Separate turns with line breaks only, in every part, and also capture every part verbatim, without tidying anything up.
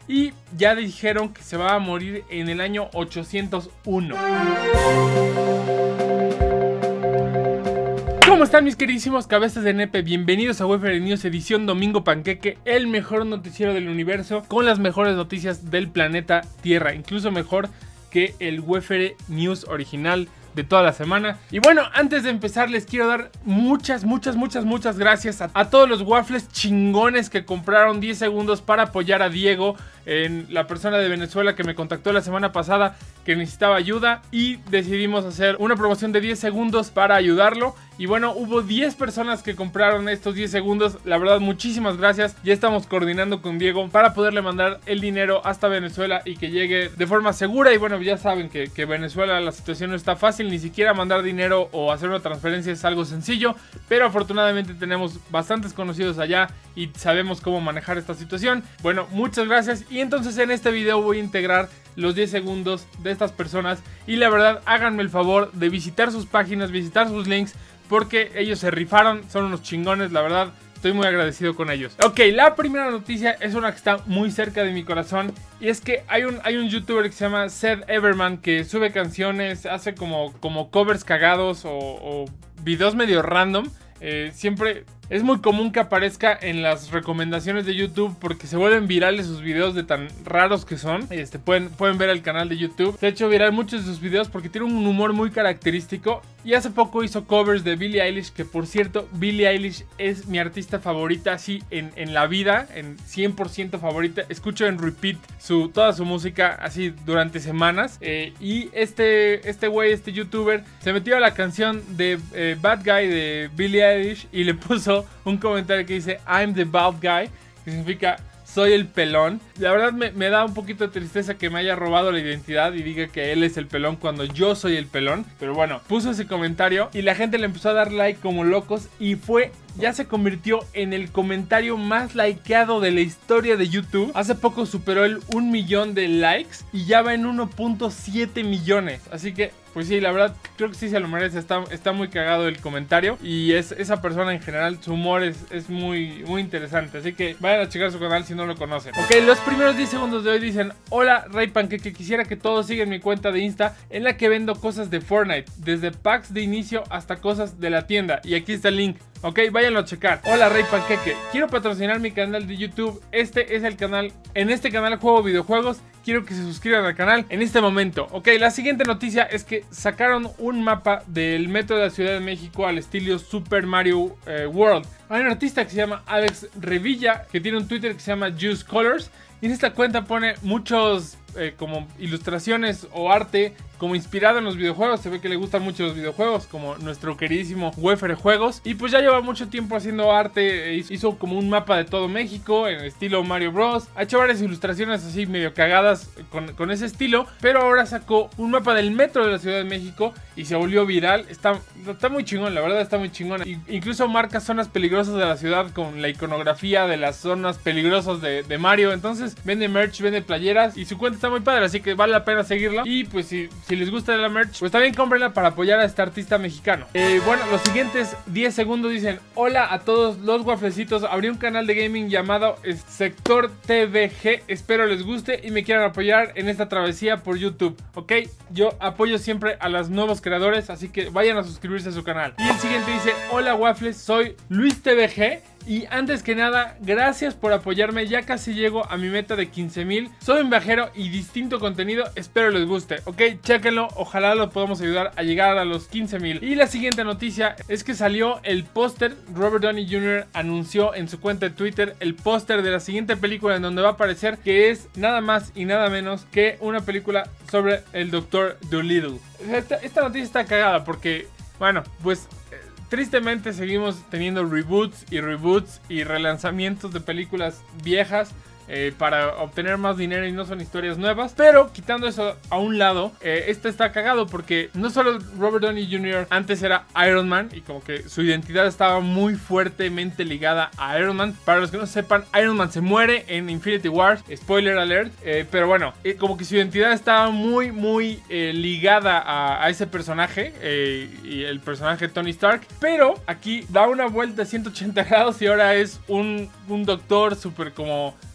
y ya dijeron que se va a morir en el año ochocientos uno. ¿Cómo están mis queridísimos cabezas de nepe? Bienvenidos a Wefere News edición Domingo Panqueque, el mejor noticiero del universo con las mejores noticias del planeta Tierra, incluso mejor que el Wefere News original de toda la semana. Y bueno, antes de empezar les quiero dar muchas, muchas, muchas, muchas gracias a, a todos los waffles chingones que compraron diez segundos para apoyar a Diego, en la persona de Venezuela que me contactó la semana pasada que necesitaba ayuda, y decidimos hacer una promoción de diez segundos para ayudarlo. Y bueno, hubo diez personas que compraron estos diez segundos. La verdad, muchísimas gracias. Ya estamos coordinando con Diego para poderle mandar el dinero hasta Venezuela y que llegue de forma segura. Y bueno, ya saben que, que Venezuela la situación no está fácil. Ni siquiera mandar dinero o hacer una transferencia es algo sencillo. Pero afortunadamente tenemos bastantes conocidos allá y sabemos cómo manejar esta situación. Bueno, muchas gracias. Y entonces en este video voy a integrar los diez segundos de estas personas. Y la verdad, háganme el favor de visitar sus páginas, visitar sus links, porque ellos se rifaron, son unos chingones, la verdad. Estoy muy agradecido con ellos. Ok, la primera noticia es una que está muy cerca de mi corazón. Y es que hay un, hay un youtuber que se llama Seth Everman, que sube canciones, hace como, como covers cagados o, o videos medio random. Eh, siempre es muy común que aparezca en las recomendaciones de YouTube porque se vuelven virales sus videos de tan raros que son. Este, pueden, pueden ver el canal de YouTube. Se ha hecho viral muchos de sus videos porque tiene un humor muy característico. Y hace poco hizo covers de Billie Eilish, que por cierto, Billie Eilish es mi artista favorita, así en, en la vida, en cien por ciento favorita. Escucho en repeat su, toda su música así durante semanas. Eh, y este este güey, este youtuber, se metió a la canción de eh, Bad Guy de Billie Eilish y le puso un comentario que dice I'm the bald guy, que significa soy el pelón. La verdad me, me da un poquito de tristeza que me haya robado la identidad y diga que él es el pelón cuando yo soy el pelón. Pero bueno, puso ese comentario y la gente le empezó a dar like como locos y fue... ya se convirtió en el comentario más likeado de la historia de YouTube. Hace poco superó el un millón de likes y ya va en uno punto siete millones. Así que, pues sí, la verdad, creo que sí se lo merece. Está, está muy cagado el comentario. Y es, esa persona en general, su humor es, es muy, muy interesante. Así que vayan a checar su canal si no lo conocen. Ok, los primeros diez segundos de hoy dicen: hola, Rey Panqueque, quisiera que todos sigan mi cuenta de Insta, en la que vendo cosas de Fortnite, desde packs de inicio hasta cosas de la tienda. Y aquí está el link. Ok, váyanlo a checar. Hola, Rey Panqueque, quiero patrocinar mi canal de YouTube. Este es el canal, en este canal juego videojuegos. Quiero que se suscriban al canal en este momento. Ok, la siguiente noticia es que sacaron un mapa del metro de la Ciudad de México al estilo Super Mario eh, World. Hay un artista que se llama Alex Revilla, que tiene un Twitter que se llama Juice Colors, y en esta cuenta pone muchos eh, como ilustraciones o arte como inspirado en los videojuegos. Se ve que le gustan mucho los videojuegos, como nuestro queridísimo Wefere Juegos. Y pues ya lleva mucho tiempo haciendo arte. Hizo como un mapa de todo México en estilo Mario Bros. Ha hecho varias ilustraciones así medio cagadas con, con ese estilo. Pero ahora sacó un mapa del metro de la Ciudad de México y se volvió viral. Está, está muy chingón, la verdad está muy chingón. Incluso marca zonas peligrosas de la ciudad con la iconografía de las zonas peligrosas de, de Mario. Entonces vende merch, vende playeras y su cuenta está muy padre, así que vale la pena seguirla. Y pues si, si les gusta la merch, pues también cómprenla para apoyar a este artista mexicano. Eh, bueno, los siguientes diez segundos dicen: hola a todos los wafflecitos, abrí un canal de gaming llamado Sector T V G, espero les guste y me quieran apoyar en esta travesía por YouTube. Ok, yo apoyo siempre a los nuevos creadores, así que vayan a suscribirse a su canal. Y el siguiente dice: hola waffles, soy Luis T V G. Y antes que nada, gracias por apoyarme, ya casi llego a mi meta de quince mil. Soy un viajero y distinto contenido, espero les guste. Ok, chéquenlo, ojalá lo podamos ayudar a llegar a los quince mil. Y la siguiente noticia es que salió el póster. Robert Downey junior anunció en su cuenta de Twitter el póster de la siguiente película, en donde va a aparecer, que es nada más y nada menos que una película sobre el doctor Dolittle. Esta, esta noticia está cagada porque, bueno, pues... tristemente seguimos teniendo reboots y reboots y relanzamientos de películas viejas eh, para obtener más dinero y no son historias nuevas. Pero quitando eso a un lado, eh, este está cagado porque no solo Robert Downey junior antes era Iron Man y como que su identidad estaba muy fuertemente ligada a Iron Man. Para los que no sepan, Iron Man se muere en Infinity War, spoiler alert, eh, pero bueno, eh, como que su identidad estaba muy muy eh, ligada a, a ese personaje eh, y el personaje Tony Stark. Pero aquí da una vuelta a ciento ochenta grados y ahora es un, un doctor súper como...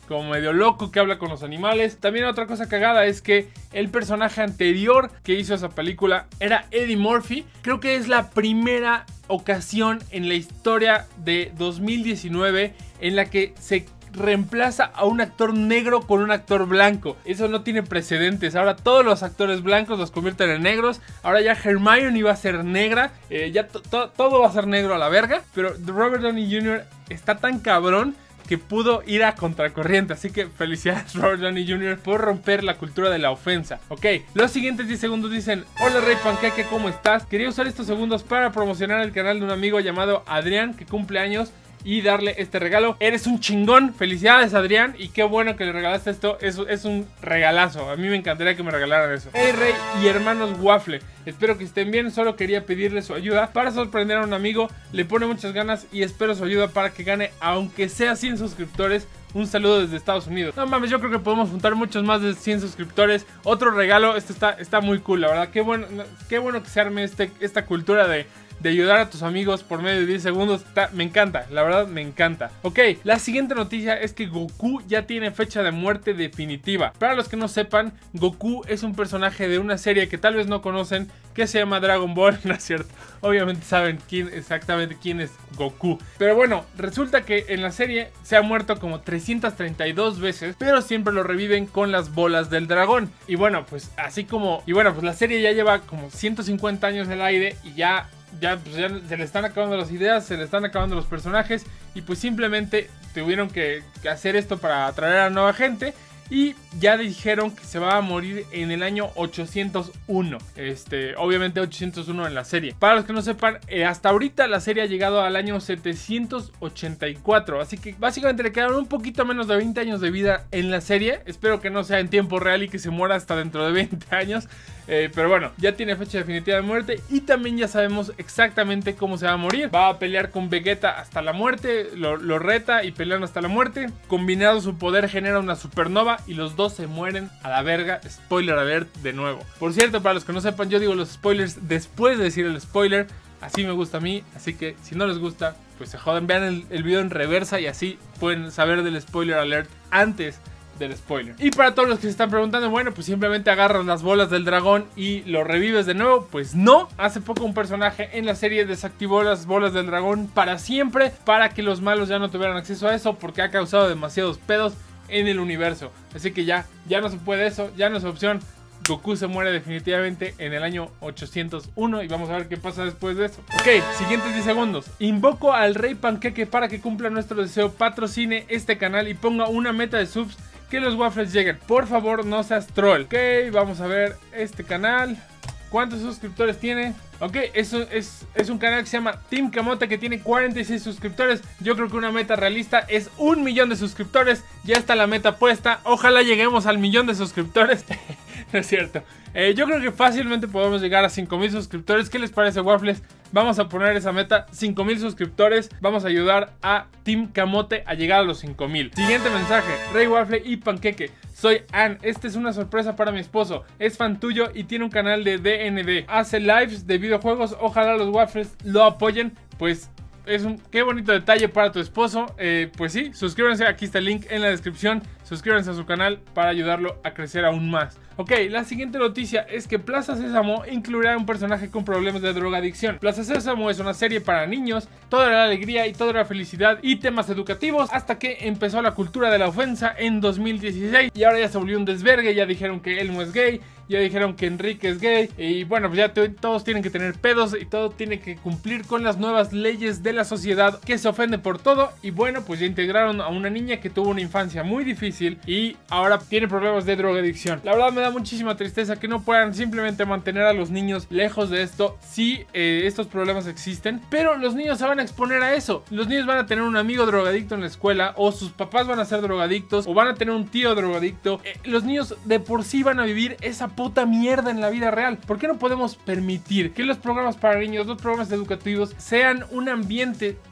como medio loco que habla con los animales. También otra cosa cagada es que el personaje anterior que hizo esa película era Eddie Murphy. Creo que es la primera ocasión en la historia de dos mil diecinueve en la que se reemplaza a un actor negro con un actor blanco. Eso no tiene precedentes. Ahora todos los actores blancos los convierten en negros. Ahora ya Hermione va a ser negra. Eh, ya to to todo va a ser negro a la verga. Pero Robert Downey junior está tan cabrón que pudo ir a contracorriente. Así que felicidades Robert Downey junior por romper la cultura de la ofensa. Ok, los siguientes diez segundos dicen: hola Rey Panqueque, ¿cómo estás? Quería usar estos segundos para promocionar el canal de un amigo llamado Adrián, que cumple años, y darle este regalo. Eres un chingón, felicidades Adrián, y qué bueno que le regalaste esto. Es, es un regalazo, a mí me encantaría que me regalaran eso. Hey Rey y hermanos Waffle, espero que estén bien. Solo quería pedirle su ayuda para sorprender a un amigo. Le pone muchas ganas y espero su ayuda para que gane, aunque sea cien suscriptores. Un saludo desde Estados Unidos. No mames, yo creo que podemos juntar muchos más de cien suscriptores. Otro regalo, este está, está muy cool, la verdad. Qué bueno, qué bueno que se arme este, esta cultura de de ayudar a tus amigos por medio de diez segundos. Está, me encanta, la verdad me encanta. Ok, la siguiente noticia es que Goku ya tiene fecha de muerte definitiva. Para los que no sepan, Goku es un personaje de una serie que tal vez no conocen, que se llama Dragon Ball. No es cierto, obviamente saben quién, exactamente quién es Goku. Pero bueno, resulta que en la serie se ha muerto como trescientas treinta y dos veces, pero siempre lo reviven con las bolas del dragón. Y bueno, pues así como... Y bueno, pues la serie ya lleva como ciento cincuenta años al aire y ya... Ya, pues ya se le están acabando las ideas, se le están acabando los personajes, y pues simplemente tuvieron que, que hacer esto para atraer a nueva gente. Y ya dijeron que se va a morir en el año ochocientos uno. Este, obviamente ochocientos uno en la serie. Para los que no sepan, eh, hasta ahorita la serie ha llegado al año setecientos ochenta y cuatro. Así que básicamente le quedaron un poquito menos de veinte años de vida en la serie. Espero que no sea en tiempo real y que se muera hasta dentro de veinte años. Eh, pero bueno, ya tiene fecha definitiva de muerte. Y también ya sabemos exactamente cómo se va a morir. Va a pelear con Vegeta hasta la muerte. Lo, lo reta y pelean hasta la muerte. Combinado su poder genera una supernova. Y los dos se mueren a la verga. Spoiler alert de nuevo. Por cierto, para los que no sepan, yo digo los spoilers después de decir el spoiler. Así me gusta a mí. Así que si no les gusta, pues se joden. Vean el, el video en reversa y así pueden saber del spoiler alert antes del spoiler. Y para todos los que se están preguntando, bueno, pues simplemente agarras las bolas del dragón y lo revives de nuevo. Pues no, hace poco un personaje en la serie desactivó las bolas del dragón para siempre, para que los malos ya no tuvieran acceso a eso, porque ha causado demasiados pedos en el universo. Así que ya, ya no se puede eso, ya no es opción. Goku se muere definitivamente en el año ochocientos uno y vamos a ver qué pasa después de eso. Ok, siguientes diez segundos. Invoco al Rey Panqueque para que cumpla nuestro deseo, patrocine este canal y ponga una meta de subs, que los waffles lleguen. Por favor, no seas troll. Ok, vamos a ver este canal. ¿Cuántos suscriptores tiene? Ok, eso es, es un canal que se llama Team Camote, que tiene cuarenta y seis suscriptores. Yo creo que una meta realista es un millón de suscriptores. Ya está la meta puesta. Ojalá lleguemos al millón de suscriptores. No es cierto. Eh, yo creo que fácilmente podemos llegar a cinco mil suscriptores. ¿Qué les parece, waffles? Vamos a poner esa meta, cinco mil suscriptores. Vamos a ayudar a Team Camote a llegar a los cinco mil. Siguiente mensaje: Rey Waffle y Panqueque. Soy Ann, esta es una sorpresa para mi esposo. Es fan tuyo y tiene un canal de D N D. Hace lives de videojuegos, ojalá los waffles lo apoyen. Pues es un qué bonito detalle para tu esposo. Eh, pues sí, suscríbanse, aquí está el link en la descripción. Suscríbanse a su canal para ayudarlo a crecer aún más. Ok, la siguiente noticia es que Plaza Sésamo incluirá un personaje con problemas de drogadicción. Plaza Sésamo es una serie para niños, toda la alegría y toda la felicidad y temas educativos, hasta que empezó la cultura de la ofensa en dos mil dieciséis y ahora ya se volvió un desvergue. Ya dijeron que Elmo es gay, ya dijeron que Enrique es gay y bueno, pues ya todos tienen que tener pedos y todo tiene que cumplir con las nuevas leyes de la sociedad, que se ofende por todo. Y bueno, pues ya integraron a una niña que tuvo una infancia muy difícil y ahora tiene problemas de drogadicción. La verdad me da muchísima tristeza que no puedan simplemente mantener a los niños lejos de esto. Sí, eh, estos problemas existen, pero los niños se van a exponer a eso. Los niños van a tener un amigo drogadicto en la escuela, o sus papás van a ser drogadictos, o van a tener un tío drogadicto. Eh, los niños de por sí van a vivir esa puta mierda en la vida real. ¿Por qué no podemos permitir que los programas para niños, los programas educativos, sean un ambiente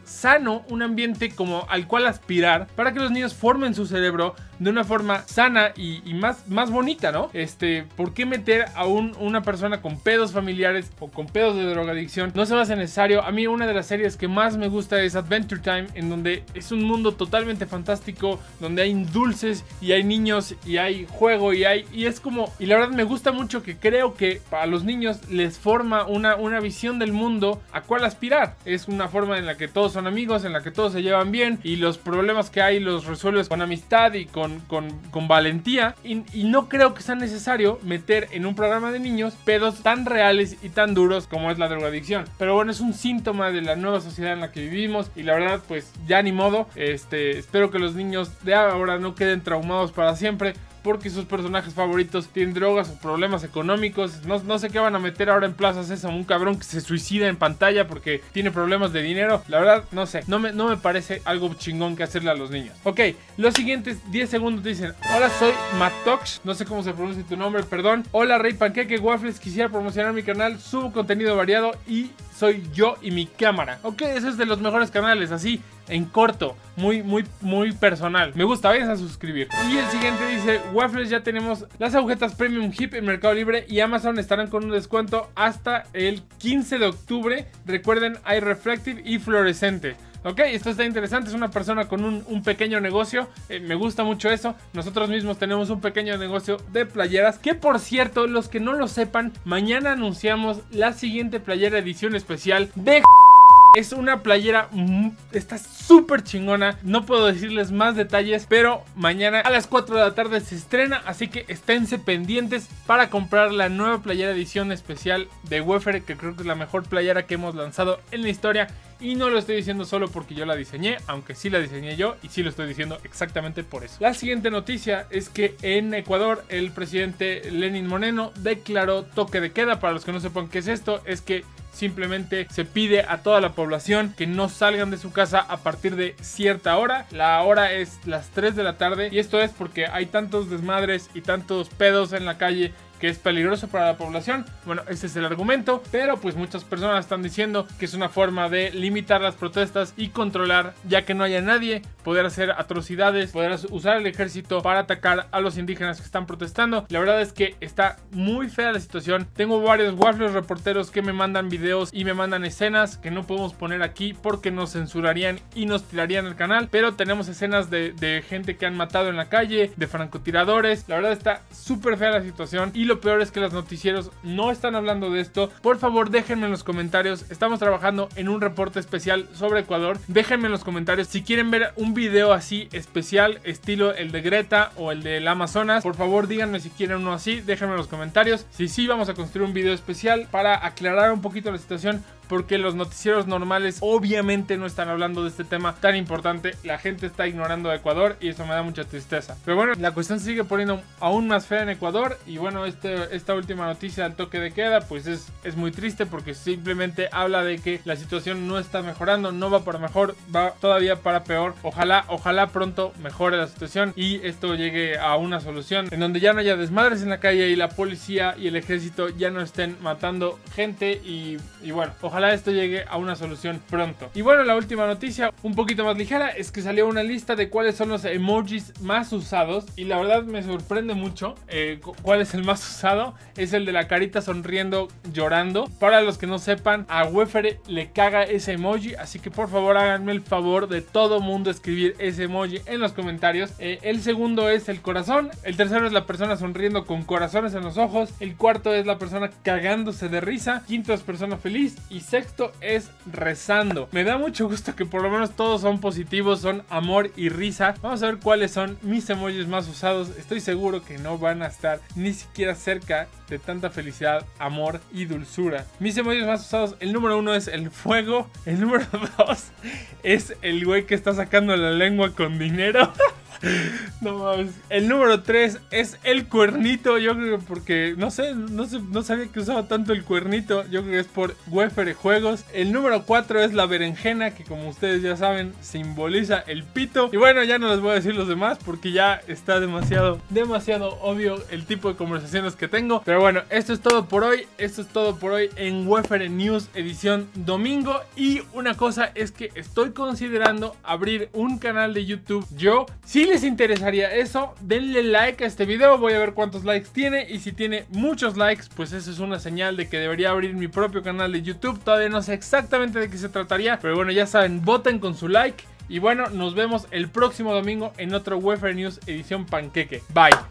sano, un ambiente como al cual aspirar para que los niños formen su cerebro de una forma sana y, y más, más bonita, ¿no? Este, ¿por qué meter a un, una persona con pedos familiares o con pedos de drogadicción? No se me hace necesario. A mí una de las series que más me gusta es Adventure Time, en donde es un mundo totalmente fantástico, donde hay dulces y hay niños y hay juego y hay... Y es como... Y la verdad me gusta mucho, que creo que para los niños les forma una, una visión del mundo a cual aspirar. Es una forma en la que todos son amigos, en la que todos se llevan bien y los problemas que hay los resuelves con amistad y con Con, con, con valentía, y, y no creo que sea necesario meter en un programa de niños pedos tan reales y tan duros como es la drogadicción. Pero bueno, es un síntoma de la nueva sociedad en la que vivimos y la verdad pues ya ni modo. Este, espero que los niños de ahora no queden traumados para siempre porque sus personajes favoritos tienen drogas o problemas económicos. No, no sé qué van a meter ahora en Plaza Sésamo, un cabrón que se suicida en pantalla porque tiene problemas de dinero. La verdad, no sé, no me, no me parece algo chingón que hacerle a los niños. Ok, los siguientes diez segundos dicen: hola, soy Matox, no sé cómo se pronuncia tu nombre, perdón. Hola, Rey Panqueque Waffles, quisiera promocionar mi canal, subo contenido variado y soy yo y mi cámara. Ok, ese es de los mejores canales, así en corto, muy, muy, muy personal. Me gusta, vayan a suscribir. Y el siguiente dice: Waffles, ya tenemos las agujetas Premium Hip en Mercado Libre y Amazon estarán con un descuento hasta el quince de octubre. Recuerden, hay reflective y fluorescente. Ok, esto está interesante, es una persona con un, un pequeño negocio, eh, me gusta mucho eso. Nosotros mismos tenemos un pequeño negocio de playeras, que por cierto, los que no lo sepan, mañana anunciamos la siguiente playera edición especial de... Es una playera, está súper chingona, no puedo decirles más detalles, pero mañana a las cuatro de la tarde se estrena, así que esténse pendientes para comprar la nueva playera edición especial de Wefere, que creo que es la mejor playera que hemos lanzado en la historia. Y no lo estoy diciendo solo porque yo la diseñé, aunque sí la diseñé yo y sí lo estoy diciendo exactamente por eso. La siguiente noticia es que en Ecuador el presidente Lenín Moreno declaró toque de queda. Para los que no sepan qué es esto, es que simplemente se pide a toda la población que no salgan de su casa a partir de cierta hora. La hora es las tres de la tarde y esto es porque hay tantos desmadres y tantos pedos en la calle que es peligroso para la población. Bueno, ese es el argumento, pero pues muchas personas están diciendo que es una forma de limitar las protestas y controlar, ya que no haya nadie, poder hacer atrocidades, poder usar el ejército para atacar a los indígenas que están protestando. La verdad es que está muy fea la situación. Tengo varios Waffles reporteros que me mandan videos y me mandan escenas que no podemos poner aquí porque nos censurarían y nos tirarían el canal, pero tenemos escenas de, de gente que han matado en la calle, de francotiradores. La verdad está súper fea la situación y lo peor es que los noticieros no están hablando de esto. Por favor, déjenme en los comentarios. Estamos trabajando en un reporte especial sobre Ecuador. Déjenme en los comentarios si quieren ver un video así especial, estilo el de Greta o el del Amazonas. Por favor, díganme si quieren uno así. Déjenme en los comentarios. Si sí, vamos a construir un video especial para aclarar un poquito la situación, porque los noticieros normales obviamente no están hablando de este tema tan importante. La gente está ignorando a Ecuador y eso me da mucha tristeza. Pero bueno, la cuestión se sigue poniendo aún más fea en Ecuador. Y bueno, este, esta última noticia del toque de queda pues es, es muy triste, porque simplemente habla de que la situación no está mejorando, no va para mejor, va todavía para peor. Ojalá, ojalá pronto mejore la situación y esto llegue a una solución en donde ya no haya desmadres en la calle y la policía y el ejército ya no estén matando gente. Y, y bueno, ojalá Ojalá esto llegue a una solución pronto. Y bueno, la última noticia, un poquito más ligera, es que salió una lista de cuáles son los emojis más usados. Y la verdad me sorprende mucho eh, cuál es el más usado. Es el de la carita sonriendo, llorando. Para los que no sepan, a Wefere le caga ese emoji. Así que por favor háganme el favor de todo mundo escribir ese emoji en los comentarios. Eh, el segundo es el corazón. El tercero es la persona sonriendo con corazones en los ojos. El cuarto es la persona cagándose de risa. Quinto es persona feliz. Y sexto es rezando. Me da mucho gusto que por lo menos todos son positivos, son amor y risa. Vamos a ver cuáles son mis emojis más usados. Estoy seguro que no van a estar ni siquiera cerca de tanta felicidad, amor y dulzura. Mis emojis más usados, el número uno es el fuego. El número dos es el güey que está sacando la lengua con dinero. No mames. El número tres es el cuernito. Yo creo que porque, no sé, no sé, no sabía que usaba tanto el cuernito. Yo creo que es por Wefere Juegos. El número cuatro es la berenjena, que como ustedes ya saben, simboliza el pito. Y bueno, ya no les voy a decir los demás porque ya está demasiado, demasiado obvio el tipo de conversaciones que tengo. Pero bueno, esto es todo por hoy. Esto es todo por hoy en Wefere News edición domingo. Y una cosa es que estoy considerando abrir un canal de YouTube yo. Si les interesaría eso, denle like a este video. Voy a ver cuántos likes tiene. Y si tiene muchos likes, pues eso es una señal de que debería abrir mi propio canal de YouTube. Todavía no sé exactamente de qué se trataría, pero bueno, ya saben, voten con su like. Y bueno, nos vemos el próximo domingo en otro Wefere News edición panqueque. Bye.